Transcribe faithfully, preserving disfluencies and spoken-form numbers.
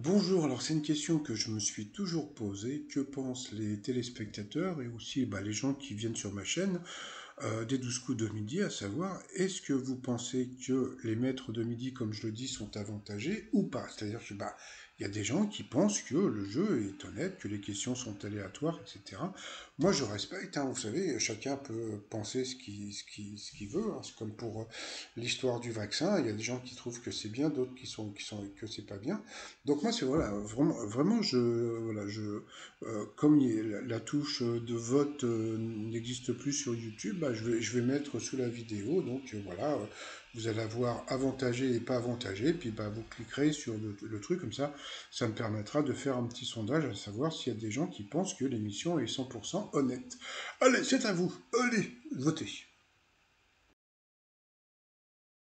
Bonjour, alors c'est une question que je me suis toujours posée. Que pensent les téléspectateurs et aussi bah, les gens qui viennent sur ma chaîne euh, des douze coups de midi, à savoir, est-ce que vous pensez que les maîtres de midi, comme je le dis, sont avantagés ou pas? C'est-à-dire que bah, il y a des gens qui pensent que le jeu est honnête, que les questions sont aléatoires, et cetera. Moi, je respecte, hein, vous savez, chacun peut penser ce qu'il ce qu'il- ce qu'il veut, hein. C'est comme pour euh, l'histoire du vaccin, il y a des gens qui trouvent que c'est bien, d'autres qui sont, qui sont que c'est pas bien. Donc moi, c'est voilà, vraiment, vraiment, je, voilà, je, euh, comme il la, la touche de vote euh, n'existe plus sur YouTube, bah, je vais, je vais mettre sous la vidéo. Donc euh, voilà, euh, vous allez avoir avantagé et pas avantagé, puis bah, vous cliquerez sur le, le truc comme ça, ça me permettra de faire un petit sondage à savoir s'il y a des gens qui pensent que l'émission est cent pour cent honnête. Allez, c'est à vous, allez, votez.